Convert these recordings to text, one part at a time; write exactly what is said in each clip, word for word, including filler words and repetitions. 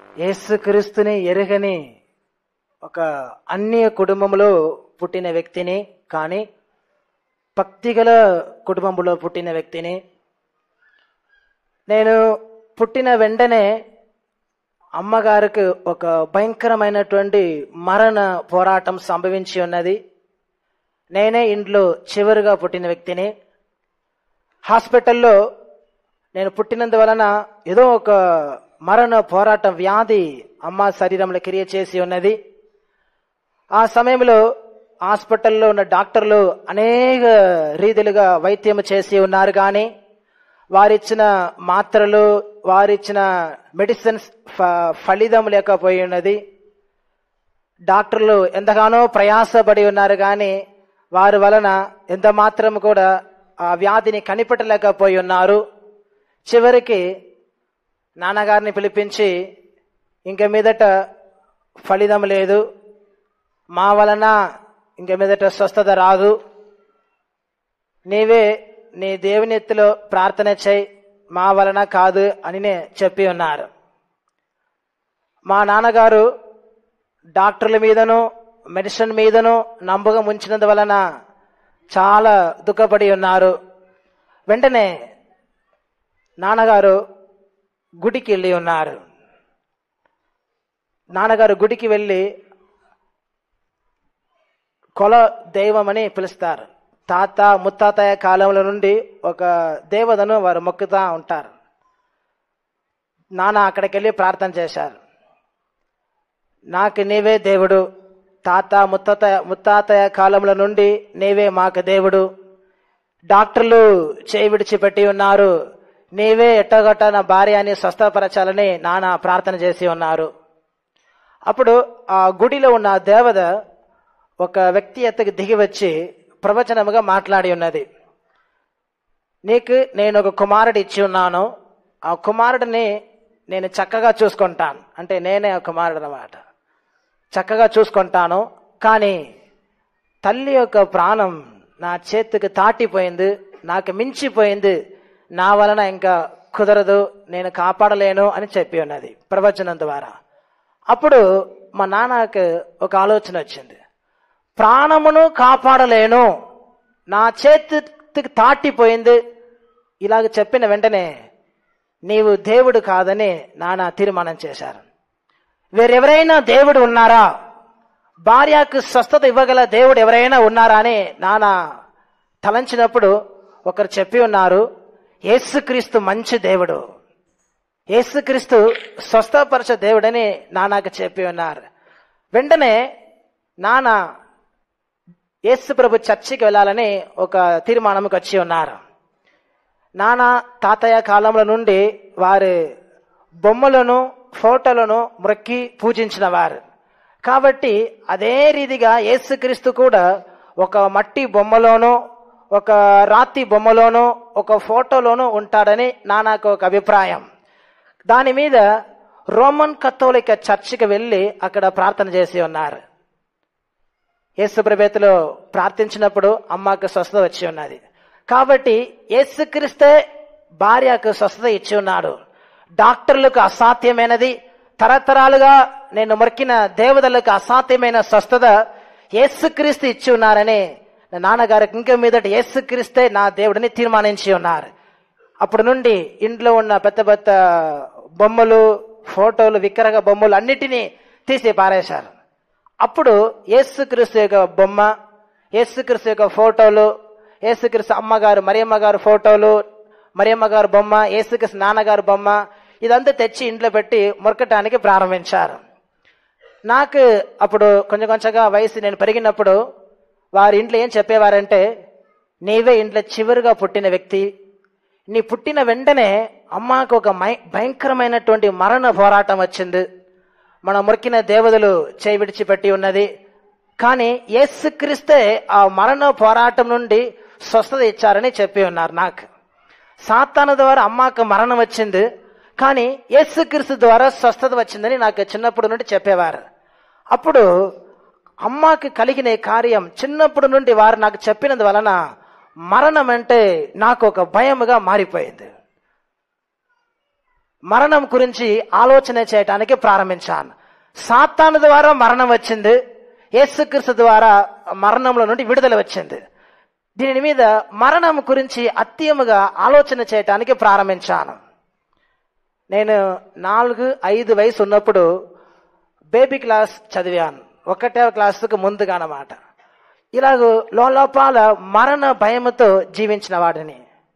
యేసుక్రీస్తుని ఎరుగని ఒక అన్య కుటుంబంలో పుట్టిన వ్యక్తిని, కానీ భక్తిగల కుటుంబంలో పుట్టిన వ్యక్తిని. నేను పుట్టిన వెంటనే అమ్మగారికి ఒక భయంకరమైనటువంటి మరణ పోరాటం సంభవించి ఉన్నది. నేనే ఇంట్లో చివరిగా పుట్టిన వ్యక్తిని. హాస్పిటల్లో నేను పుట్టినందువలన ఏదో ఒక మరణ పోరాటం వ్యాధి అమ్మ శరీరంలో క్రియ చేసి ఉన్నది. ఆ సమయంలో హాస్పిటల్లో ఉన్న డాక్టర్లు అనేక రీతిలుగా వైద్యం చేసి ఉన్నారు, కానీ వారిచ్చిన మాత్రలు, వారిచ్చిన మెడిసిన్స్ ఫలితం లేకపోయి ఉన్నది. డాక్టర్లు ఎంతగానో ప్రయాసపడి ఉన్నారు, కానీ వారి వలన ఎంత మాత్రం కూడా ఆ వ్యాధిని కనిపెట్టలేకపోయి ఉన్నారు. చివరికి నాన్నగారిని పిలిపించి, ఇంక మీదట ఫలితం లేదు, మా వలన ఇంక మీదట స్వస్థత రాదు, నీవే నీ దేవుని ఎత్తులో ప్రార్థన చేయి, మా వలన కాదు అని చెప్పి ఉన్నారు. మా నాన్నగారు డాక్టర్ల మీదను మెడిసిన్ మీదను నమ్మకం ఉంచినందు వలన చాలా దుఃఖపడి ఉన్నారు. వెంటనే నాన్నగారు గుడికి వెళ్ళి ఉన్నారు. నాన్నగారు గుడికి వెళ్ళి కొల దైవం అని పిలుస్తారు. తాత ముత్తాతయ్య కాలంలో నుండి ఒక దేవతను వారు మొక్కుతా ఉంటారు. నాన్న అక్కడికి వెళ్ళి ప్రార్థన చేశారు. నాకు నీవే దేవుడు, తాత ముత్తాత ముత్తాతయ్య కాలంలో నుండి నీవే మాకు దేవుడు, డాక్టర్లు చేయి విడిచిపెట్టి ఉన్నారు, నీవే ఎట్టగొట్ట నా భార్యని స్వస్థపరచాలని నాన్న ప్రార్థన చేసి ఉన్నారు. అప్పుడు ఆ గుడిలో ఉన్న దేవత ఒక వ్యక్తి ఎత్తకి దిగి వచ్చి ప్రవచనముగా మాట్లాడి ఉన్నది. నీకు నేను ఒక కుమారుడు ఇచ్చి ఉన్నాను, ఆ కుమారుడిని నేను చక్కగా చూసుకుంటాను, అంటే నేనే ఆ కుమారుడు అన్నమాట, చక్కగా చూసుకుంటాను, కానీ తల్లి యొక్క ప్రాణం నా చేతికి తాటిపోయింది, నాకు మించిపోయింది, నా వలన ఇంకా కుదరదు, నేను కాపాడలేను అని చెప్పి ఉన్నది ప్రవచనం ద్వారా. అప్పుడు మా నాన్నకు ఒక ఆలోచన వచ్చింది, ప్రాణమును కాపాడలేను, నా చేతికి తాటిపోయింది, ఇలాగ చెప్పిన వెంటనే నీవు దేవుడు కాదని నాన్న తీర్మానం చేశారు. వేరెవరైనా దేవుడు ఉన్నారా, భార్యకు స్వస్థత ఇవ్వగల దేవుడు ఎవరైనా ఉన్నారా అని నాన్న తలంచినప్పుడు ఒకరు చెప్పి ఉన్నారు, యేసుక్రీస్తు మంచి దేవుడు, యేసుక్రీస్తు స్వస్థపరచ దేవుడని నాన్నకు చెప్పి ఉన్నారు. వెంటనే నాన్న యేసు ప్రభు చర్చికి వెళ్ళాలని ఒక తీర్మానంకి వచ్చి ఉన్నారు. నాన్న తాతయ్య కాలంలో నుండి వారి బొమ్మలను ఫోటోలను మ్రొక్కి పూజించిన వారు కాబట్టి అదే రీతిగా యేసుక్రీస్తు కూడా ఒక మట్టి బొమ్మలోనూ ఒక రాతి బొమ్మలోనూ ఒక ఫోటోలోనూ ఉంటాడని నాన్నకు ఒక అభిప్రాయం. దాని మీద రోమన్ కథోలిక చర్చికి వెళ్ళి అక్కడ ప్రార్థన చేసి ఉన్నారు. యేసు ప్రభులో ప్రార్థించినప్పుడు అమ్మకు స్వస్థత వచ్చి ఉన్నది. కాబట్టి యేసుక్రీస్తే భార్యకు స్వస్థత ఇచ్చి ఉన్నాడు. డాక్టర్లకు అసాధ్యమైనది, తరతరాలుగా నేను మొక్కిన దేవతలకు అసాధ్యమైన స్వస్థత యేసుక్రీస్తు ఇచ్చి ఉన్నారని నాన్నగారికి ఇంక మీదట యేసుక్రీస్తే నా దేవుడిని తీర్మానించి ఉన్నారు. అప్పటి నుండి ఇంట్లో ఉన్న పెద్ద పెద్ద బొమ్మలు, ఫోటోలు, విగ్రహ బొమ్మలు అన్నిటినీ తీసి పారేశారు. అప్పుడు యేసుక్రీస్తు యొక్క బొమ్మ, యేసుక్రీస్తు యొక్క ఫోటోలు, యేసుక్రీస్తు అమ్మగారు మరియమ్మ గారు ఫోటోలు, మరియమ్మ గారు బొమ్మ, యేసుక్రీస్తు నాన్నగారు బొమ్మ, ఇదంతా తెచ్చి ఇంట్లో పెట్టి మొరకటానికి ప్రారంభించారు. నాకు అప్పుడు కొంచెం కొంచెంగా వయసు నేను పెరిగినప్పుడు వారి ఇంట్లో ఏం చెప్పేవారంటే, నీవే ఇంట్లో చివరిగా పుట్టిన వ్యక్తి, నీ పుట్టిన వెంటనే అమ్మకు ఒక భయంకరమైనటువంటి మరణ పోరాటం వచ్చింది, మన మొక్కిన దేవతలు చేయి విడిచిపెట్టి ఉన్నది, కానీ యేసుక్రీస్తే ఆ మరణ పోరాటం నుండి స్వస్థత ఇచ్చారని చెప్పి ఉన్నారు. నాకు సాతాను ద్వారా అమ్మకు మరణం వచ్చింది, కానీ యేసుక్రీస్తు ద్వారా స్వస్థత వచ్చిందని నాకు చిన్నప్పటి నుండి చెప్పేవారు. అప్పుడు అమ్మకి కలిగిన కార్యం చిన్నప్పటి నుండి వారు నాకు చెప్పినందు వలన మరణం అంటే నాకు ఒక భయముగా మారిపోయింది. మరణం గురించి ఆలోచన చేయటానికి ప్రారంభించాను. సాతాను ద్వారా మరణం వచ్చింది, యేసుక్రీస్తు ద్వారా మరణంలో నుండి విడుదల వచ్చింది. దీని మీద మరణం గురించి అత్యముగా ఆలోచన చేయటానికి ప్రారంభించాను. నేను నాలుగు ఐదు వయసు ఉన్నప్పుడు బేబీ క్లాస్ చదివాను, ఒకటే క్లాసుకు ముందుగా అన్నమాట. ఇలాగూ లోలోపాల మరణ భయముతో జీవించిన వాడిని.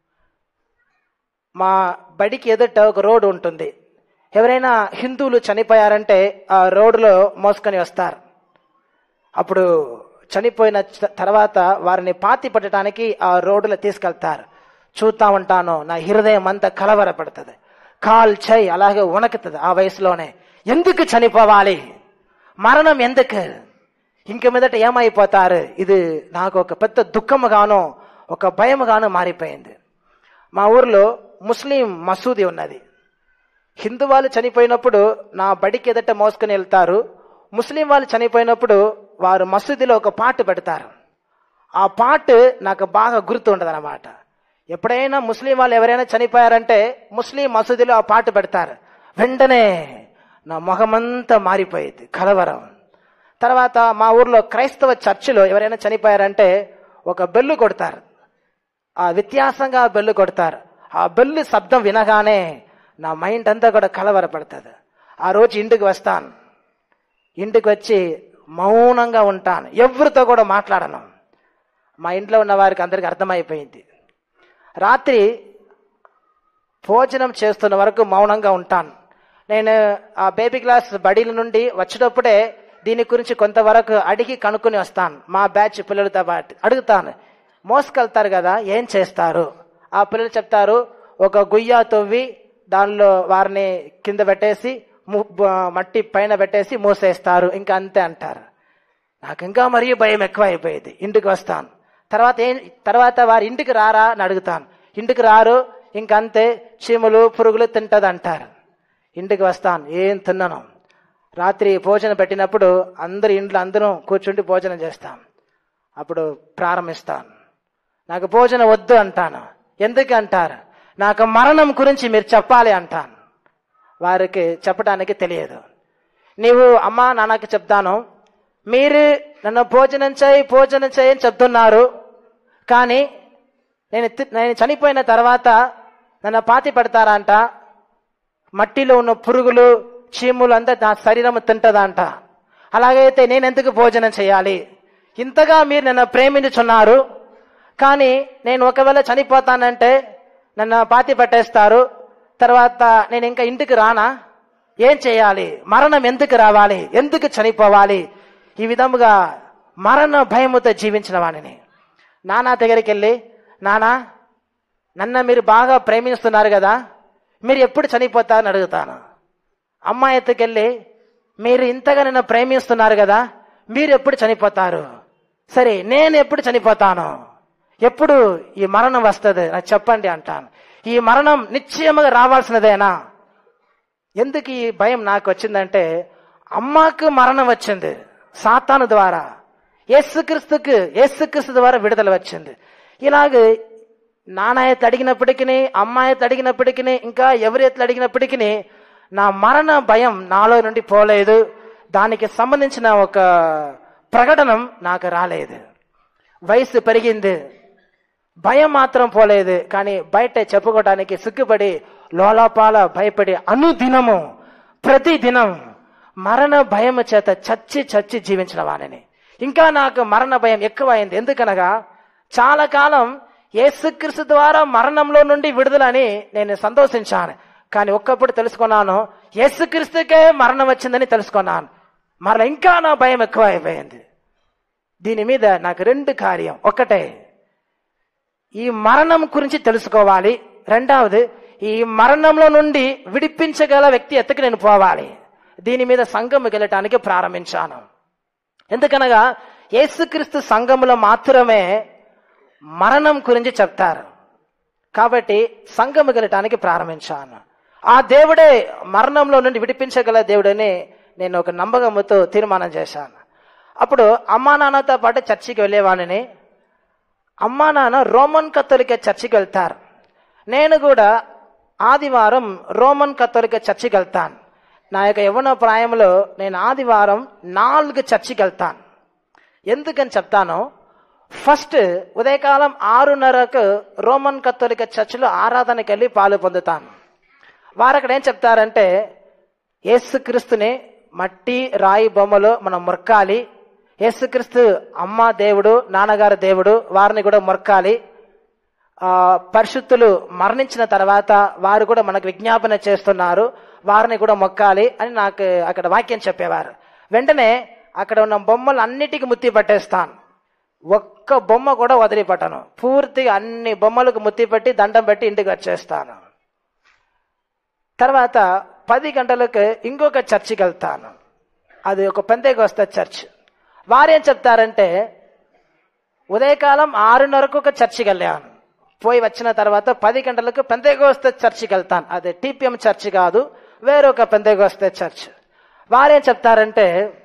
మా బడికి ఎదుట ఒక రోడ్డు ఉంటుంది. ఎవరైనా హిందువులు చనిపోయారంటే ఆ రోడ్డులో మోసుకొని వస్తారు. అప్పుడు చనిపోయిన తర్వాత వారిని పాతి పట్టడానికి ఆ రోడ్డులో తీసుకెళ్తారు. చూస్తా ఉంటాను, నా హృదయం అంతా కలవరపడుతుంది, కాల్ చెయ్యి అలాగే వణకుతుంది. ఆ వయసులోనే ఎందుకు చనిపోవాలి, మరణం ఎందుకు, ఇంక మీదట ఏమైపోతారు, ఇది నాకు ఒక పెద్ద దుఃఖముగాను ఒక భయముగాను మారిపోయింది. మా ఊర్లో ముస్లిం మసూది ఉన్నది. హిందూ వాళ్ళు చనిపోయినప్పుడు నా బడికి ఎదుట మోసుకొని వెళ్తారు. ముస్లిం వాళ్ళు చనిపోయినప్పుడు వారు మసూదిలో ఒక పాట పెడతారు. ఆ పాట నాకు బాగా గుర్తు ఉండదు అన్నమాట. ఎప్పుడైనా ముస్లిం వాళ్ళు ఎవరైనా చనిపోయారంటే ముస్లిం మసూదిలో ఆ పాట పెడతారు. వెంటనే నా మొహమంతా మారిపోయేది, కలవరం. తర్వాత మా ఊర్లో క్రైస్తవ చర్చిలో ఎవరైనా చనిపోయారంటే ఒక బెల్లు కొడతారు. ఆ వ్యత్యాసంగా బెల్లు కొడతారు. ఆ బెల్లు శబ్దం వినగానే నా మైండ్ అంతా కూడా కలవరపడుతుంది. ఆ రోజు ఇంటికి వస్తాను. ఇంటికి వచ్చి మౌనంగా ఉంటాను, ఎవరితో కూడా మాట్లాడను. మా ఇంట్లో ఉన్న వారికి అందరికి అర్థమైపోయింది. రాత్రి భోజనం చేస్తున్న వరకు మౌనంగా ఉంటాను. నేను ఆ బేబీ క్లాస్ బడీల నుండి వచ్చేటప్పుడే దీని గురించి కొంతవరకు అడిగి కనుక్కొని వస్తాను. మా బ్యాచ్ పిల్లలతో పాటు అడుగుతాను, మోసుకెళ్తారు కదా ఏం చేస్తారు? ఆ పిల్లలు చెప్తారు, ఒక గుయ్య తవ్వి దానిలో వారిని కింద పెట్టేసి మట్టి పైన పెట్టేసి మూసేస్తారు, ఇంకా అంతే అంటారు. నాకు ఇంకా మరీ భయం ఎక్కువ అయిపోయేది. ఇంటికి వస్తాను. తర్వాత ఏం తర్వాత వారి ఇంటికి రారా అని అడుగుతాను. ఇంటికి రారు, ఇంకంతే, చీములు పురుగులు తింటది అంటారు. ఇంటికి వస్తాను, ఏం తిన్నాను. రాత్రి భోజనం పెట్టినప్పుడు అందరు ఇంట్లో అందరూ కూర్చుండి భోజనం చేస్తాం. అప్పుడు ప్రారంభిస్తాను, నాకు భోజనం వద్దు అంటాను. ఎందుకు అంటారు, నాకు మరణం గురించి మీరు చెప్పాలి అంటాను. వారికి చెప్పడానికి తెలియదు. నీవు అమ్మా నాన్నకి చెప్తాను, మీరు నన్ను భోజనం చేయి భోజనం చేయి అని చెప్తున్నారు, కానీ నేను నేను చనిపోయిన తర్వాత నన్ను పాతి పెడతారంట, మట్టిలో ఉన్న పురుగులు చీములు అంతా నా శరీరం తింటదంట. అలాగైతే నేను ఎందుకు భోజనం చేయాలి? ఇంతగా మీరు నన్ను ప్రేమించుచున్నారు, కానీ నేను ఒకవేళ చనిపోతానంటే నన్ను పాతి పెట్టేస్తారు. తర్వాత నేను ఇంకా ఇంటికి రానా? ఏం చేయాలి? మరణం ఎందుకు రావాలి? ఎందుకు చనిపోవాలి? ఈ విధముగా మరణ భయముతో జీవించిన వాడిని. నాన్న దగ్గరికి వెళ్ళి, నానా నన్ను మీరు బాగా ప్రేమిస్తున్నారు కదా, మీరు ఎప్పుడు చనిపోతారని అడుగుతాను. అమ్మ ఎత్తుకెళ్ళి, మీరు ఇంతగా నన్ను ప్రేమిస్తున్నారు కదా, మీరు ఎప్పుడు చనిపోతారు? సరే నేను ఎప్పుడు చనిపోతాను? ఎప్పుడు ఈ మరణం వస్తుంది నాకు చెప్పండి అంటాను. ఈ మరణం నిశ్చయముగా రావాల్సినదేనా? ఎందుకు ఈ భయం నాకు వచ్చిందంటే, అమ్మకు మరణం వచ్చింది సాతాను ద్వారా, యేసుక్రీస్తుకు యేసుక్రీస్తు ద్వారా విడుదల వచ్చింది. ఇలాగే నాన్న ఎత్తు అడిగినప్పటికీ, అమ్మ ఎత్తు అడిగినప్పటికీ, ఇంకా ఎవరి ఎత్తు అడిగినప్పటికీ నా మరణ భయం నాలో నుండి పోలేదు. దానికి సంబంధించిన ఒక ప్రకటనం నాకు రాలేదు. వయసు పెరిగింది, భయం మాత్రం పోలేదు. కానీ బయట చెప్పుకోవడానికి సిగ్గుపడి లోలోపాల భయపడి అనుదినము ప్రతి దినం మరణ భయం చేత చచ్చి చచ్చి జీవించిన వాడిని. ఇంకా నాకు మరణ భయం ఎక్కువ అయింది. ఎందుకనగా చాలా కాలం యేసుక్రీస్తు ద్వారా మరణంలో నుండి విడుదలని నేను సంతోషించాను. కానీ ఒక్కప్పుడు తెలుసుకున్నాను, యేసుక్రీస్తుకే మరణం వచ్చిందని తెలుసుకున్నాను. మరలా ఇంకా నా భయం ఎక్కువ అయిపోయింది. దీని మీద నాకు రెండు కార్యం, ఒకటే ఈ మరణం గురించి తెలుసుకోవాలి, రెండవది ఈ మరణంలో నుండి విడిపించగల వ్యక్తి ఎత్తకి నేను పోవాలి. దీని మీద సంఘం వెళ్ళటానికి ప్రారంభించాను. ఎందుకనగా యేసుక్రీస్తు సంఘములో మాత్రమే మరణం గురించి చెప్తారు. కాబట్టి సంఘము వెళ్ళటానికి ప్రారంభించాను. ఆ దేవుడే మరణంలో నుండి విడిపించగల దేవుడని నేను ఒక నమ్మకంతో తీర్మానం చేశాను. అప్పుడు అమ్మా నాన్నతో పాటు చర్చికి వెళ్ళేవాడిని. అమ్మా నాన్న రోమన్ కథోలిక చర్చికి వెళ్తారు. నేను కూడా ఆదివారం రోమన్ కథోలిక చర్చికి వెళ్తాను. నా యొక్క యవ్వన ప్రాయంలో నేను ఆదివారం నాలుగు చర్చికి వెళ్తాను. ఎందుకని చెప్తాను, ఫస్ట్ ఉదయకాలం ఆరున్నరకు రోమన్ కథోలిక చర్చిలో ఆరాధనకి వెళ్ళి పాలు పొందుతాను. వారు అక్కడ ఏం చెప్తారంటే, యేసుక్రీస్తుని మట్టి రాయి బొమ్మలో మనం మొక్కాలి, యేసుక్రీస్తు అమ్మ దేవుడు, నాన్నగారు దేవుడు, వారిని కూడా మొక్కాలి, ఆ పరిశుద్ధులు మరణించిన తర్వాత వారు కూడా మనకు విజ్ఞాపన చేస్తున్నారు, వారిని కూడా మొక్కాలి అని నాకు అక్కడ వాక్యం చెప్పేవారు. వెంటనే అక్కడ ఉన్న బొమ్మలు అన్నిటికీ ముత్తి పట్టేస్తాను, ఒక్క బొమ్మ కూడా వదిలిపట్టను, పూర్తిగా అన్ని బొమ్మలకు ముత్తి పెట్టి దండం పెట్టి ఇంటికి వచ్చేస్తాను. తర్వాత పది గంటలకు ఇంకొక చర్చికి వెళ్తాను, అది ఒక పెంతెకోస్తు చర్చ్. వారేం చెప్తారంటే, ఉదయకాలం ఆరున్నరకు ఒక చర్చికి వెళ్ళాను, పోయి వచ్చిన తర్వాత పది గంటలకు పెంతెకోస్తు చర్చికి వెళ్తాను. అది టీపీఎం చర్చ్ కాదు, వేరొక పెంతెకోస్తు చర్చ్. వారేం చెప్తారంటే,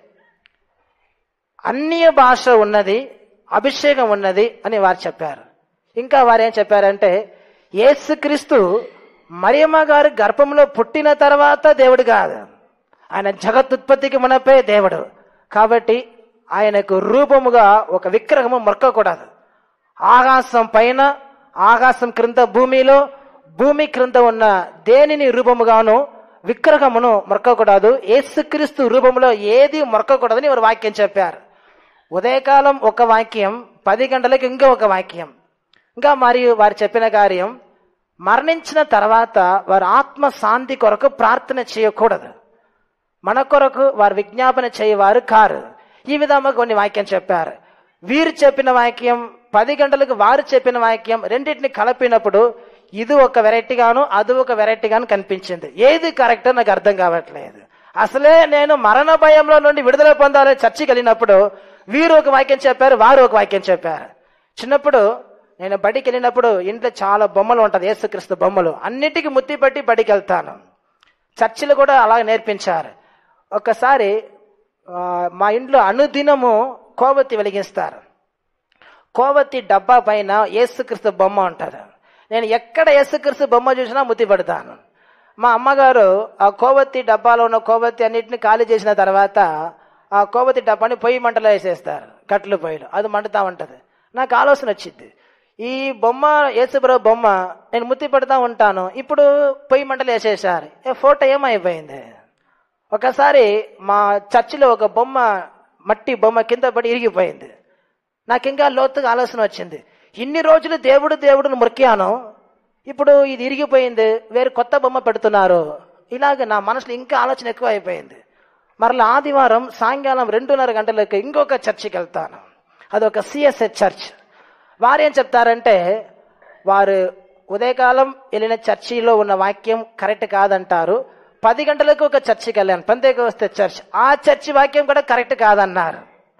అన్య భాష ఉన్నది, అభిషేకం ఉన్నది అని వారు చెప్పారు. ఇంకా వారేం చెప్పారంటే, యేసుక్రీస్తు మరియమ్మ గారి గర్భంలో పుట్టిన తర్వాత దేవుడు కాదు, ఆయన జగత్తుత్పత్తికి మునపే దేవుడు, కాబట్టి ఆయనకు రూపముగా ఒక విగ్రహము మొక్కకూడదు. ఆకాశం పైన, ఆకాశం క్రింద, భూమిలో, భూమి క్రింద ఉన్న దేనిని రూపముగాను విగ్రహమును మొక్కకూడదు, యేసుక్రీస్తు రూపంలో ఏది మొక్కకూడదని వారు వాక్యం చెప్పారు. ఉదయకాలం ఒక వాక్యం, పది గంటలకు ఇంకో ఒక వాక్యం. ఇంకా మరియు వారు చెప్పిన కార్యం, మరణించిన తర్వాత వారు ఆత్మ శాంతి కొరకు ప్రార్థన చేయకూడదు, మన కొరకు వారు విజ్ఞాపన చేయవారు కారు. ఈ విధంగా కొన్ని వాక్యం చెప్పారు. వీరు చెప్పిన వాక్యం, పది గంటలకు వారు చెప్పిన వాక్యం, రెండింటిని కలిపినప్పుడు ఇది ఒక వెరైటీగాను అది ఒక వెరైటీగాను కనిపించింది. ఏది కరెక్ట్ నాకు అర్థం కావట్లేదు. అసలే నేను మరణ భయంలో నుండి విడుదల పొందాలని చర్చికి వెళ్ళినప్పుడు వీరు ఒక వాక్యం చెప్పారు, వారు ఒక వాక్యం చెప్పారు. చిన్నప్పుడు నేను బడికి వెళ్ళినప్పుడు ఇంట్లో చాలా బొమ్మలు ఉంటుంది, యేసుక్రీస్తు బొమ్మలు, అన్నిటికీ ముత్తి పెట్టి బడికి వెళ్తాను. చర్చిలు కూడా అలాగే నేర్పించారు. ఒకసారి మా ఇంట్లో అనుదినము కోవత్తి వెలిగిస్తారు. కోవత్తి డబ్బా పైన యేసుక్రీస్తు బొమ్మ ఉంటుంది. నేను ఎక్కడ యేసుక్రీస్తు బొమ్మ చూసినా ముత్తి పెడతాను. మా అమ్మగారు ఆ కోవత్తి డబ్బాలో ఉన్న కోవత్తి అన్నిటిని ఖాళీ చేసిన తర్వాత ఆ కోవత్తి డబ్బాని పొయ్యి మంటలో వేసేస్తారు, కట్లు పొయ్యిలో, అది మండుతా ఉంటుంది. నాకు ఆలోచన వచ్చింది, ఈ బొమ్మ యేసుప్రభు బొమ్మ నేను ముత్తి పెడతా ఉంటాను, ఇప్పుడు పొయ్యి మంటలు వేసేసారు, ఫోటో ఏమైపోయింది. ఒకసారి మా చర్చిలో ఒక బొమ్మ, మట్టి బొమ్మ కింద పడి ఇరిగిపోయింది. నాకు ఇంకా లోతుగా ఆలోచన వచ్చింది, ఇన్ని రోజులు దేవుడు దేవుడిని మొక్కాను, ఇప్పుడు ఇది ఇరిగిపోయింది, వేరే కొత్త బొమ్మ పెడుతున్నారు. ఇలాగ నా మనసులో ఇంకా ఆలోచన ఎక్కువ అయిపోయింది. మరలా ఆదివారం సాయంకాలం రెండున్నర గంటలకు ఇంకొక చర్చికి వెళ్తాను, అదొక సిఎస్ఎస్ చర్చ్. వారేం చెప్తారంటే, వారు ఉదయకాలం వెళ్ళిన చర్చిలో ఉన్న వాక్యం కరెక్ట్ కాదంటారు. పది గంటలకు ఒక చర్చికి వెళ్ళాను, పెంతెకోస్తు చర్చ్, ఆ చర్చి వాక్యం కూడా కరెక్ట్ కాదన్నారు.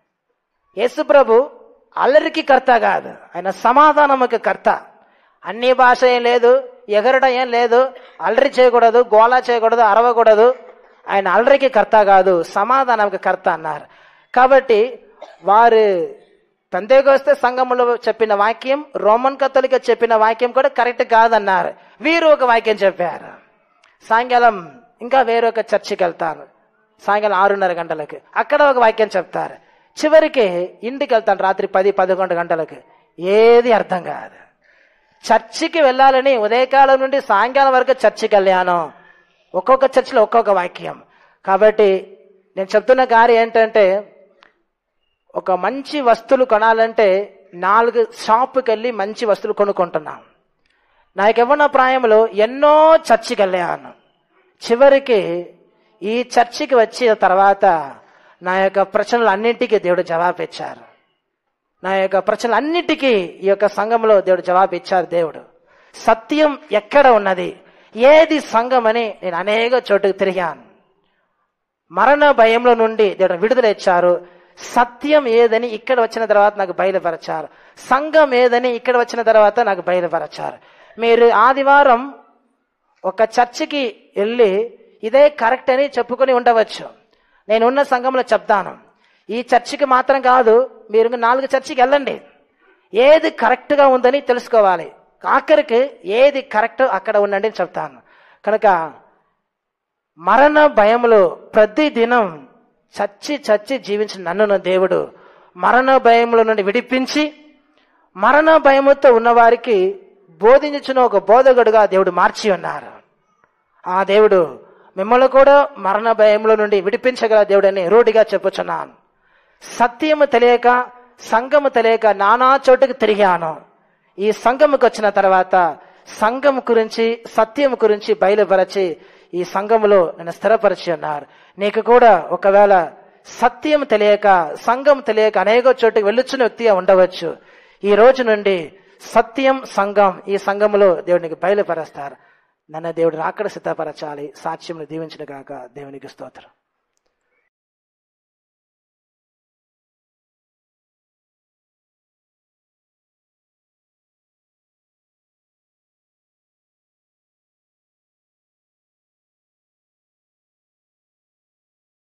యేసు ప్రభు అల్లరికి కర్త కాదు, ఆయన సమాధానముకి కర్త. అన్ని భాష ఏం లేదు, ఎగరడం ఏం లేదు, అల్లరి చేయకూడదు, గోళ చేయకూడదు, అరవకూడదు, ఆయన అల్లరికి కర్త కాదు, సమాధానంకి కర్త అన్నారు. కాబట్టి వారు పెంతెకోస్తు సంఘములో చెప్పిన వాక్యం, రోమన్ కథోలిక చెప్పిన వాక్యం కూడా కరెక్ట్ కాదన్నారు. వీరు ఒక వాక్యం చెప్పారు. సాయంకాలం ఇంకా వేరొక చర్చికి వెళ్తాను, సాయంకాలం ఆరున్నర గంటలకు, అక్కడ ఒక వాక్యం చెప్తారు. చివరికి ఇంటికి వెళ్తాను రాత్రి పది పదకొండు గంటలకు, ఏది అర్థం కాదు. చర్చికి వెళ్ళాలని ఉదయకాలం నుండి సాయంకాలం వరకు చర్చికి వెళ్ళాను, ఒక్కొక్క చర్చిలో ఒక్కొక్క వాక్యం. కాబట్టి నేను చెప్తున్న కార్యం ఏంటంటే, ఒక మంచి వస్తువులు కొనాలంటే నాలుగు షాపుకి వెళ్ళి మంచి వస్తువులు కొనుక్కుంటున్నాను. నాకు యవ్వన ప్రాయంలో ఎన్నో చర్చికి వెళ్ళాను. చివరికి ఈ చర్చికి వచ్చిన తర్వాత నా యొక్క ప్రశ్నలు అన్నింటికీ దేవుడు జవాబు ఇచ్చారు. నా యొక్క ప్రశ్నలు అన్నిటికీ ఈ యొక్క సంఘంలో దేవుడు జవాబు ఇచ్చారు. దేవుడు సత్యం ఎక్కడ ఉన్నది, ఏది సంఘం అని నేను అనేక చోటుకు తిరిగాను. మరణ భయంలో నుండి దేవుడు విడుదల ఇచ్చారు. సత్యం ఏదని ఇక్కడ వచ్చిన తర్వాత నాకు బయలుపరచారు. సంఘం ఏదని ఇక్కడ వచ్చిన తర్వాత నాకు బయలుపరచారు. మీరు ఆదివారం ఒక చర్చికి వెళ్ళి ఇదే కరెక్ట్ అని చెప్పుకొని ఉండవచ్చు. నేను ఉన్న సంఘంలో చెప్తాను, ఈ చర్చికి మాత్రం కాదు, మీరు నాలుగు చర్చికి వెళ్ళండి, ఏది కరెక్ట్గా ఉందని తెలుసుకోవాలి. ఆఖరికి ఏది కరెక్ట్ అక్కడ ఉండండి అని చెప్తాను. కనుక మరణ భయములో ప్రతి దినం చచ్చి చచ్చి జీవించిన నన్ను దేవుడు మరణ భయముల నుండి విడిపించి మరణ భయముతో ఉన్నవారికి బోధించిన ఒక బోధకుడుగా దేవుడు మార్చి ఉన్నారు. ఆ దేవుడు మిమ్మల్ని కూడా మరణ భయముల నుండి విడిపించగల దేవుడని రూఢిగా చెప్పుచున్నాను. సత్యము తెలియక సంఘము తెలియక నానా చోటుకు తిరిగాను. ఈ సంఘముకు వచ్చిన తర్వాత సంఘం గురించి సత్యం గురించి బయలుపరచి ఈ సంఘములో నన్ను స్థిరపరిచి ఉన్నారు. నీకు కూడా ఒకవేళ సత్యం తెలియక సంఘం తెలియక అనేక చోటుకు వెళ్ళుచున్న వ్యక్తిగా ఉండవచ్చు. ఈ రోజు నుండి సత్యం సంఘం ఈ సంఘములో దేవునికి బయలుపరుస్తారు. నన్ను దేవుడు రాకడ సిద్ధపరచాలి. సాక్ష్యం దీవించిన గాక. దేవునికి స్తోత్రం.